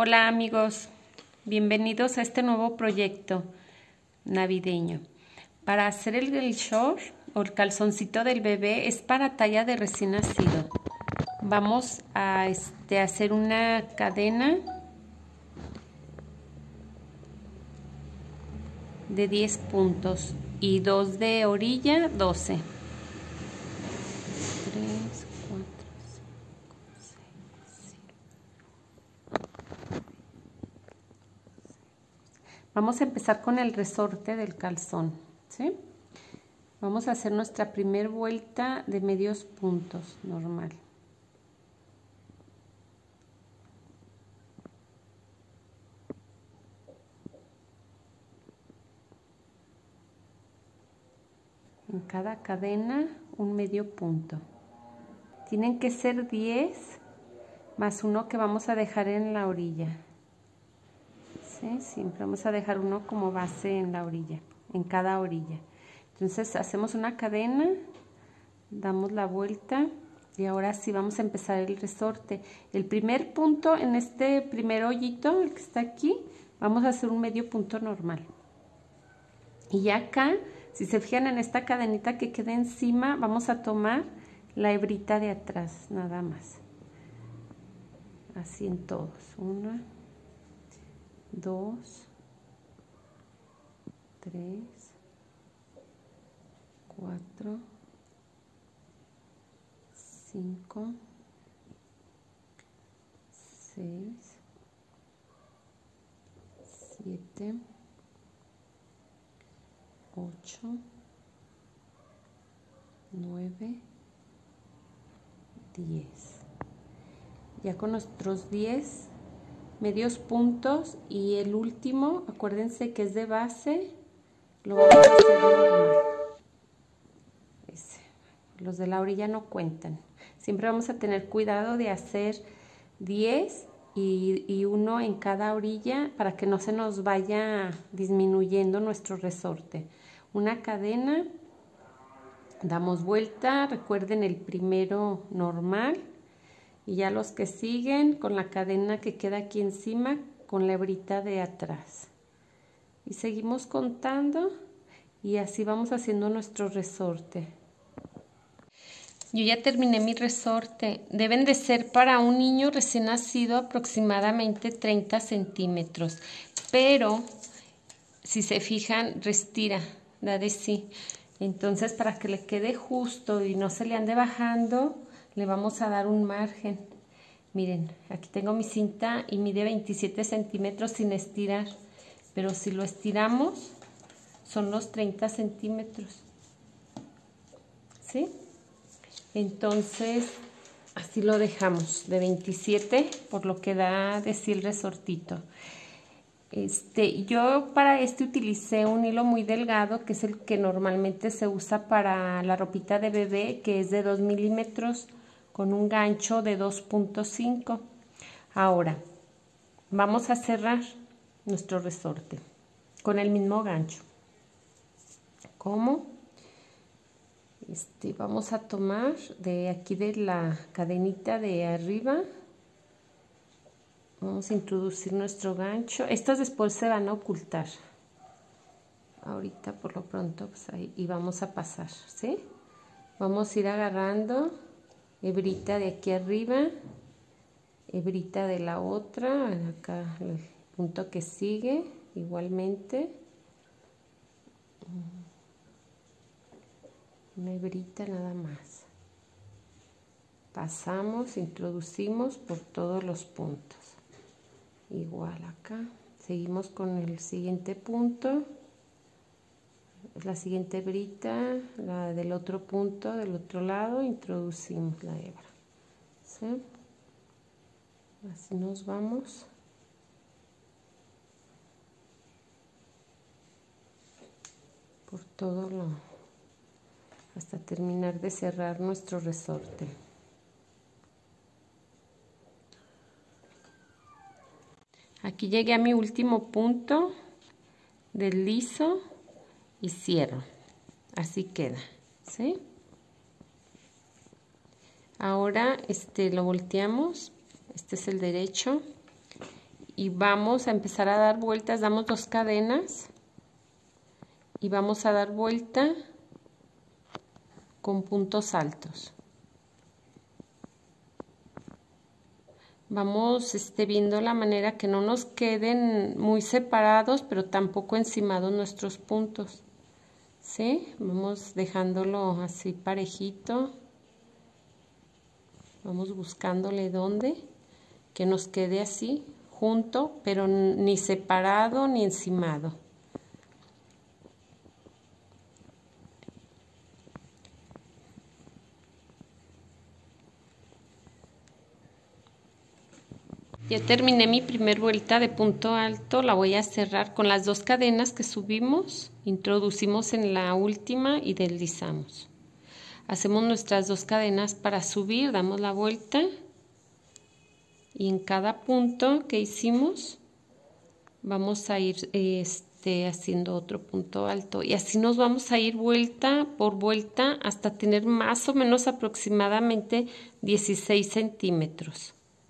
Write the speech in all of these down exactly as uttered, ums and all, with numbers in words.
Hola amigos, bienvenidos a este nuevo proyecto navideño. Para hacer el, el short o el calzoncito del bebé es para talla de recién nacido. Vamos a este, hacer una cadena de diez puntos y dos de orilla, doce. Vamos a empezar con el resorte del calzón, ¿sí? Vamos a hacer nuestra primera vuelta de medios puntos, normal. En cada cadena un medio punto. Tienen que ser diez más uno que vamos a dejar en la orilla. ¿Sí? Siempre vamos a dejar uno como base en la orilla, en cada orilla. Entonces hacemos una cadena, damos la vuelta y ahora sí vamos a empezar el resorte. El primer punto en este primer hoyito, el que está aquí, vamos a hacer un medio punto normal. Y ya acá, si se fijan en esta cadenita que queda encima, vamos a tomar la hebrita de atrás, nada más. Así en todos. Una, dos, tres, cuatro, cinco, seis, siete, ocho, nueve, diez. Ya con nuestros diez medios puntos y el último, acuérdense que es de base, lo vamos a hacer normal. Ese. Los de la orilla no cuentan. Siempre vamos a tener cuidado de hacer diez y, y uno en cada orilla para que no se nos vaya disminuyendo nuestro resorte. Una cadena, damos vuelta, recuerden el primero normal. Y ya los que siguen con la cadena que queda aquí encima con la hebrita de atrás. Y seguimos contando y así vamos haciendo nuestro resorte. Yo ya terminé mi resorte. Deben de ser para un niño recién nacido aproximadamente treinta centímetros. Pero si se fijan, restira, da de sí. Entonces para que le quede justo y no se le ande bajando, le vamos a dar un margen. Miren, aquí tengo mi cinta y mide veintisiete centímetros sin estirar, pero si lo estiramos son los treinta centímetros, ¿sí? Entonces así lo dejamos de veintisiete, por lo que da de sí el resortito. Este, yo para este utilicé un hilo muy delgado, que es el que normalmente se usa para la ropita de bebé, que es de dos milímetros, con un gancho de dos punto cinco. Ahora vamos a cerrar nuestro resorte con el mismo gancho. ¿Cómo? Este, vamos a tomar de aquí de la cadenita de arriba, vamos a introducir nuestro gancho. Estos después se van a ocultar. Ahorita por lo pronto pues ahí, y vamos a pasar, ¿sí? Vamos a ir agarrando hebrita de aquí arriba, hebrita de la otra, acá el punto que sigue, igualmente, una hebrita nada más. Pasamos, introducimos por todos los puntos. Igual acá, seguimos con el siguiente punto, la siguiente hebrita, la del otro punto, del otro lado, introducimos la hebra, ¿sí? Así nos vamos por todo lo, hasta terminar de cerrar nuestro resorte. Aquí llegué a mi último punto del liso y cierro. Así queda, ¿sí? Ahora este lo volteamos, este es el derecho y vamos a empezar a dar vueltas. Damos dos cadenas y vamos a dar vuelta con puntos altos. Vamos este, viendo la manera que no nos queden muy separados, pero tampoco encimados nuestros puntos, ¿sí? Vamos dejándolo así parejito. Vamos buscándole dónde, que nos quede así, junto, pero ni separado ni encimado. Ya terminé mi primer vuelta de punto alto, la voy a cerrar con las dos cadenas que subimos, introducimos en la última y deslizamos. Hacemos nuestras dos cadenas para subir, damos la vuelta y en cada punto que hicimos vamos a ir este, haciendo otro punto alto y así nos vamos a ir vuelta por vuelta hasta tener más o menos aproximadamente dieciséis centímetros.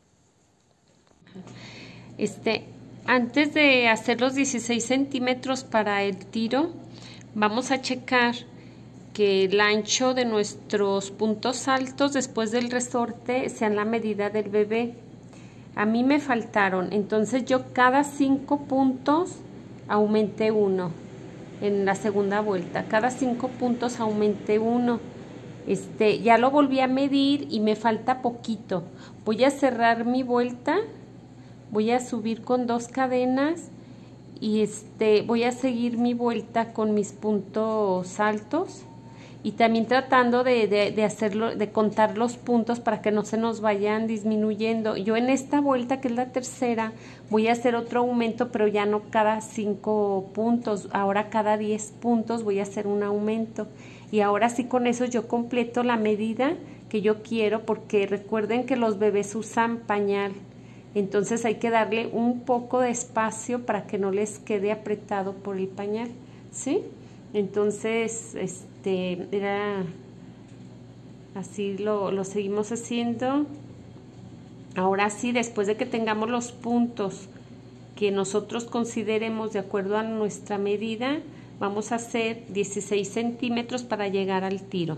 Este, antes de hacer los dieciséis centímetros para el tiro, vamos a checar que el ancho de nuestros puntos altos después del resorte sean la medida del bebé. A mí me faltaron, entonces yo cada cinco puntos aumenté uno en la segunda vuelta, cada cinco puntos aumenté uno. Este, ya lo volví a medir y me falta poquito. Voy a cerrar mi vuelta. Voy a subir con dos cadenas y este voy a seguir mi vuelta con mis puntos altos y también tratando de, de, de hacerlo, de contar los puntos para que no se nos vayan disminuyendo. Yo en esta vuelta, que es la tercera, voy a hacer otro aumento, pero ya no cada cinco puntos, ahora cada diez puntos voy a hacer un aumento. Y ahora sí, con eso yo completo la medida que yo quiero, porque recuerden que los bebés usan pañal. Entonces hay que darle un poco de espacio para que no les quede apretado por el pañal, ¿sí? Entonces, este, era así lo, lo seguimos haciendo. Ahora sí, después de que tengamos los puntos que nosotros consideremos de acuerdo a nuestra medida, vamos a hacer dieciséis centímetros para llegar al tiro.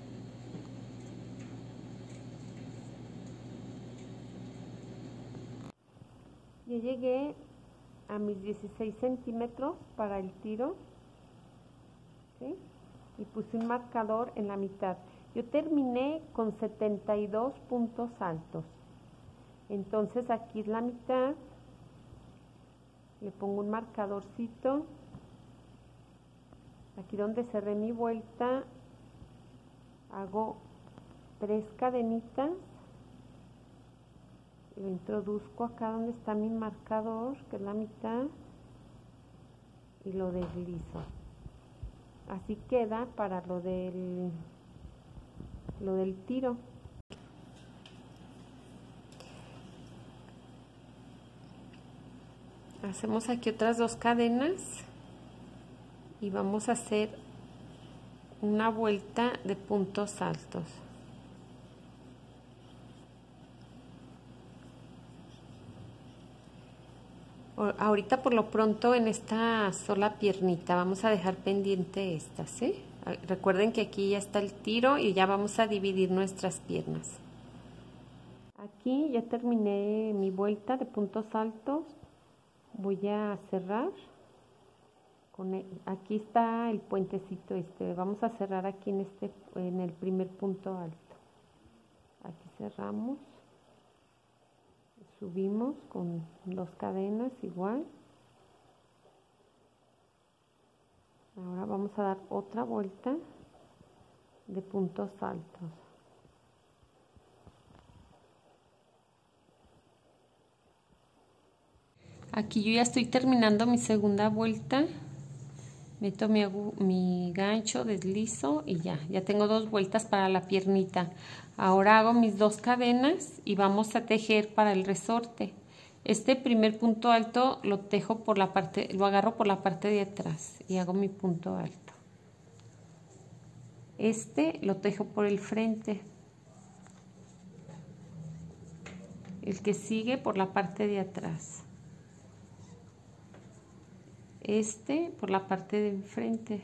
Ya llegué a mis dieciséis centímetros para el tiro, ¿sí? Y puse un marcador en la mitad. Yo terminé con setenta y dos puntos altos. Entonces aquí es la mitad. Le pongo un marcadorcito. Aquí donde cerré mi vuelta, hago tres cadenitas. Lo introduzco acá donde está mi marcador, que es la mitad, y lo deslizo. Así queda para lo del, lo del tiro. Hacemos aquí otras dos cadenas y vamos a hacer una vuelta de puntos altos. Ahorita por lo pronto en esta sola piernita vamos a dejar pendiente esta, ¿sí? Recuerden que aquí ya está el tiro y ya vamos a dividir nuestras piernas. Aquí ya terminé mi vuelta de puntos altos. Voy a cerrar. Con el, aquí está el puentecito este. Vamos a cerrar aquí en, este, en el primer punto alto. Aquí cerramos. Subimos con dos cadenas igual. Ahora vamos a dar otra vuelta de puntos altos. Aquí yo ya estoy terminando mi segunda vuelta. Meto mi, mi gancho, deslizo y ya, ya tengo dos vueltas para la piernita. Ahora hago mis dos cadenas y vamos a tejer para el resorte. Este primer punto alto lo tejo por la parte, lo agarro por la parte de atrás y hago mi punto alto. Este lo tejo por el frente. El que sigue por la parte de atrás. este por la parte de enfrente.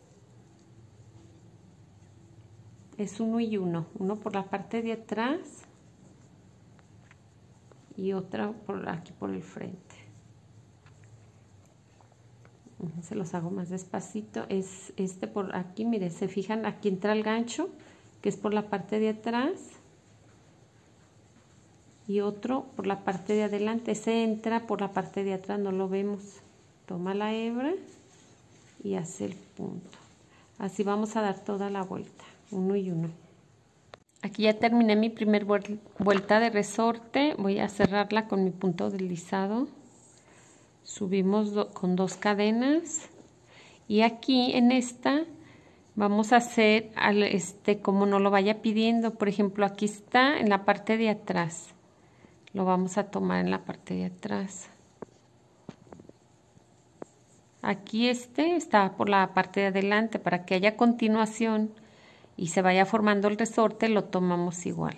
Es uno y uno, uno por la parte de atrás y otra por aquí por el frente. Se los hago más despacito. Es este por aquí, miren, se fijan, aquí entra el gancho, que es por la parte de atrás, y otro por la parte de adelante. Ese entra por la parte de atrás, no lo vemos. Toma la hebra y hace el punto. Así vamos a dar toda la vuelta, uno y uno. Aquí ya terminé mi primer vuelta de resorte. Voy a cerrarla con mi punto deslizado. Subimos do, con dos cadenas, y aquí en esta vamos a hacer al, este como nos lo vaya pidiendo. Por ejemplo, aquí está en la parte de atrás, lo vamos a tomar en la parte de atrás. Aquí este está por la parte de adelante, para que haya continuación y se vaya formando el resorte, lo tomamos igual.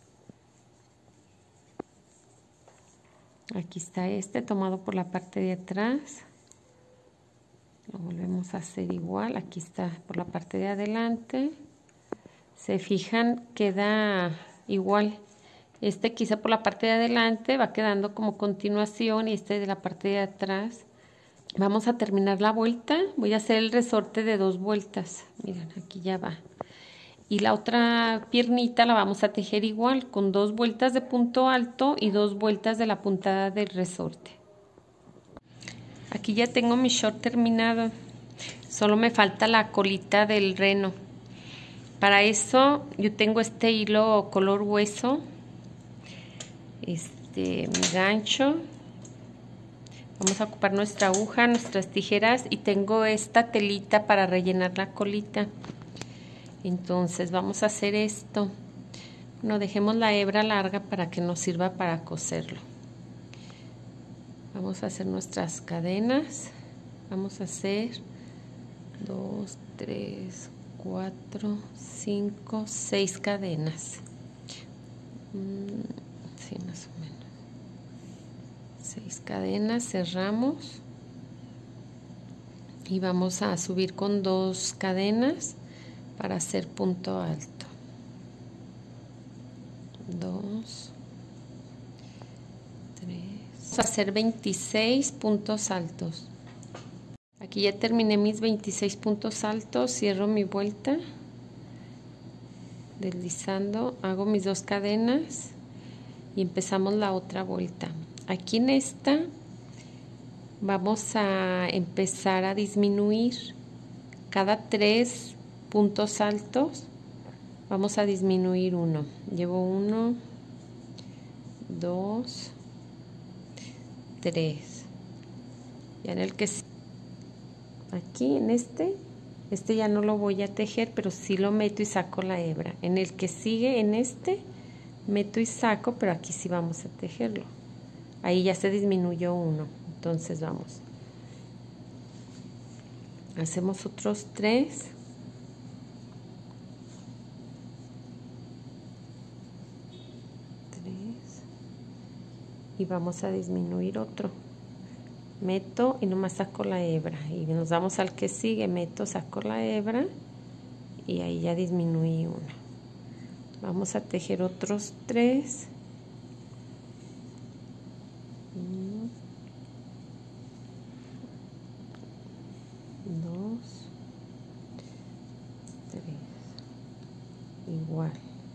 Aquí está este tomado por la parte de atrás, lo volvemos a hacer igual. Aquí está por la parte de adelante, se fijan, queda igual. Este quizá por la parte de adelante va quedando como continuación, y este de la parte de atrás. Vamos a terminar la vuelta. Voy a hacer el resorte de dos vueltas, miren, aquí ya va. Y la otra piernita la vamos a tejer igual, con dos vueltas de punto alto y dos vueltas de la puntada del resorte. Aquí ya tengo mi short terminado, solo me falta la colita del reno. Para eso yo tengo este hilo color hueso, este mi gancho. Vamos a ocupar nuestra aguja, nuestras tijeras, y tengo esta telita para rellenar la colita. Entonces vamos a hacer esto. No dejemos la hebra larga para que nos sirva para coserlo. Vamos a hacer nuestras cadenas. Vamos a hacer dos, tres, cuatro, cinco, seis cadenas. Sí, más o menos. Seis cadenas, cerramos y vamos a subir con dos cadenas para hacer punto alto. Dos, tres. Vamos a hacer veintiséis puntos altos. Aquí ya terminé mis veintiséis puntos altos. Cierro mi vuelta, deslizando, hago mis dos cadenas y empezamos la otra vuelta. Aquí en esta vamos a empezar a disminuir cada tres puntos altos. Vamos a disminuir uno. Llevo uno, dos, tres. Ya en el que aquí en este, este ya no lo voy a tejer, pero sí lo meto y saco la hebra. En el que sigue, en este, meto y saco, pero aquí sí vamos a tejerlo. Ahí ya se disminuyó uno. Entonces vamos. Hacemos otros tres. Y vamos a disminuir otro. Meto y nomás saco la hebra, y nos vamos al que sigue, meto, saco la hebra y ahí ya disminuí una. Vamos a tejer otros tres. Uno, dos, tres. Igual.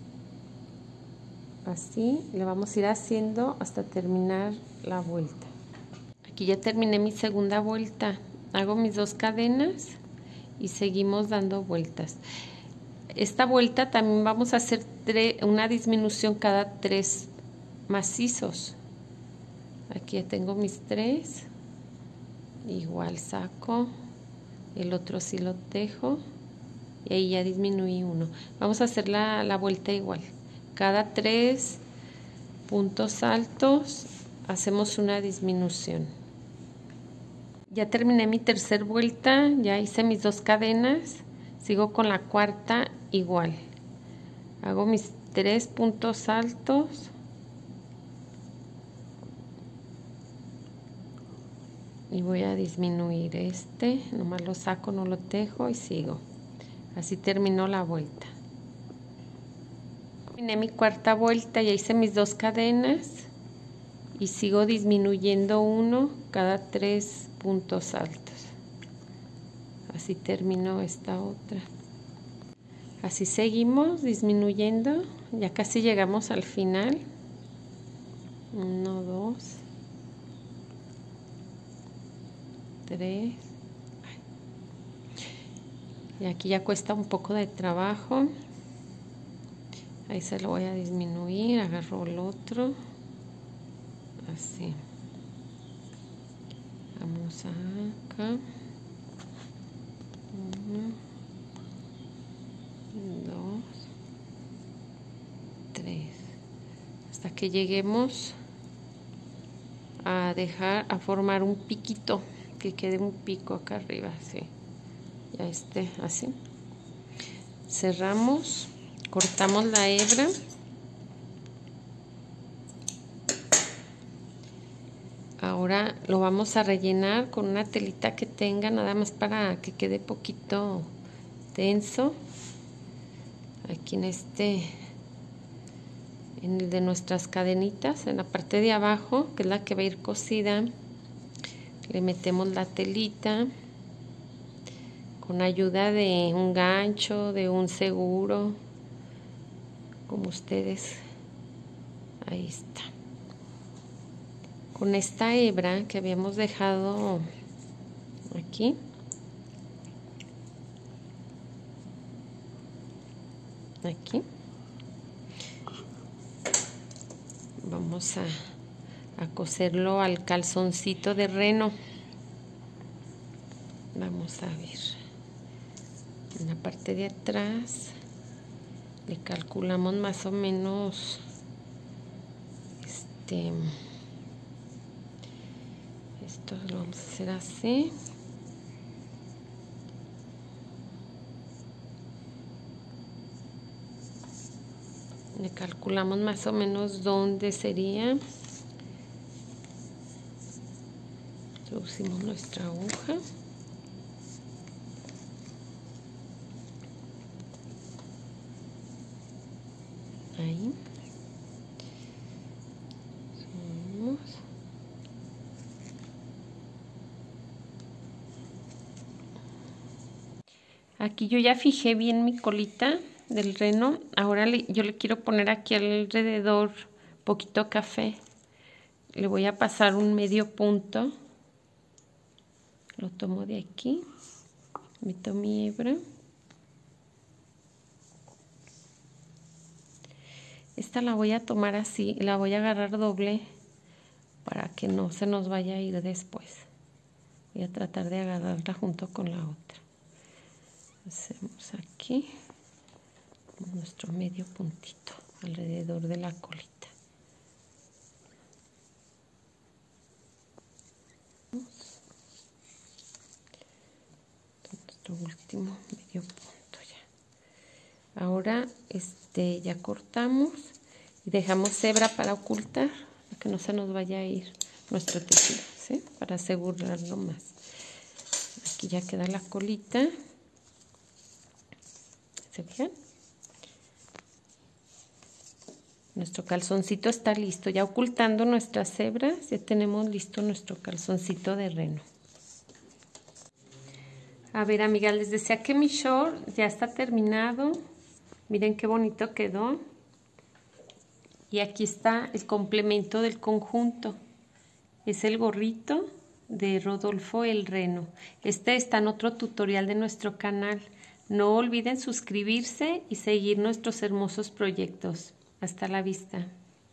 Así le vamos a ir haciendo hasta terminar la vuelta. Aquí ya terminé mi segunda vuelta. Hago mis dos cadenas y seguimos dando vueltas. Esta vuelta también vamos a hacer una disminución cada tres macizos. Aquí ya tengo mis tres. Igual saco. El otro sí lo tejo. Y ahí ya disminuí uno. Vamos a hacer la, la vuelta igual. Cada tres puntos altos hacemos una disminución. Ya terminé mi tercera vuelta, ya hice mis dos cadenas, sigo con la cuarta igual. Hago mis tres puntos altos y voy a disminuir este, nomás lo saco, no lo tejo y sigo. Así terminó la vuelta. Terminé mi cuarta vuelta, ya hice mis dos cadenas y sigo disminuyendo uno cada tres puntos altos. Así terminó esta otra. Así seguimos disminuyendo, ya casi llegamos al final. Uno, dos, tres. Y aquí ya cuesta un poco de trabajo. Ahí se lo voy a disminuir, agarro el otro. Así. Vamos acá. Uno, dos, tres. Hasta que lleguemos a dejar, a formar un piquito, que quede un pico acá arriba, así. Ya esté así. Cerramos, cortamos la hebra. Ahora lo vamos a rellenar con una telita que tenga, nada más para que quede poquito denso. Aquí en este, en el de nuestras cadenitas, en la parte de abajo, que es la que va a ir cosida, le metemos la telita con ayuda de un gancho, de un seguro, como ustedes. Ahí está. Con esta hebra que habíamos dejado aquí, aquí, vamos a, a coserlo al calzoncito de reno. Vamos a ver, en la parte de atrás le calculamos más o menos este esto lo vamos a hacer así. Le calculamos más o menos dónde sería. Introducimos nuestra aguja. Ahí. Subimos. Aquí yo ya fijé bien mi colita del reno. Ahora le, yo le quiero poner aquí alrededor poquito café. Le voy a pasar un medio punto. Lo tomo de aquí. Meto mi hebra. Esta la voy a tomar así, la voy a agarrar doble para que no se nos vaya a ir después. Voy a tratar de agarrarla junto con la otra. Hacemos aquí nuestro medio puntito alrededor de la colita. Nuestro último medio punto ya. Ahora este ya cortamos y dejamos hebra para ocultar, para que no se nos vaya a ir nuestro tejido, ¿sí? Para asegurarlo más. Aquí ya queda la colita. ¿Se fijan? Nuestro calzoncito está listo. Ya ocultando nuestras hebras, ya tenemos listo nuestro calzoncito de reno. A ver, amigas, les decía que mi short ya está terminado. Miren qué bonito quedó. Y aquí está el complemento del conjunto. Es el gorrito de Rodolfo el Reno. Este está en otro tutorial de nuestro canal. No olviden suscribirse y seguir nuestros hermosos proyectos. Hasta la vista.